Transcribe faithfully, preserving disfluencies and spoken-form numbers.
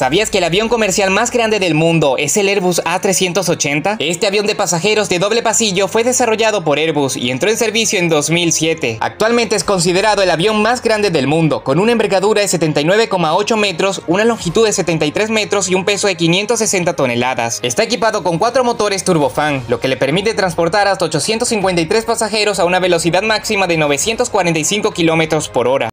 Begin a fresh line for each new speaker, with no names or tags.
¿Sabías que el avión comercial más grande del mundo es el Airbus A trescientos ochenta? Este avión de pasajeros de doble pasillo fue desarrollado por Airbus y entró en servicio en dos mil siete. Actualmente es considerado el avión más grande del mundo, con una envergadura de setenta y nueve coma ocho metros, una longitud de setenta y tres metros y un peso de quinientas sesenta toneladas. Está equipado con cuatro motores turbofan, lo que le permite transportar hasta ochocientos cincuenta y tres pasajeros a una velocidad máxima de novecientos cuarenta y cinco kilómetros por hora.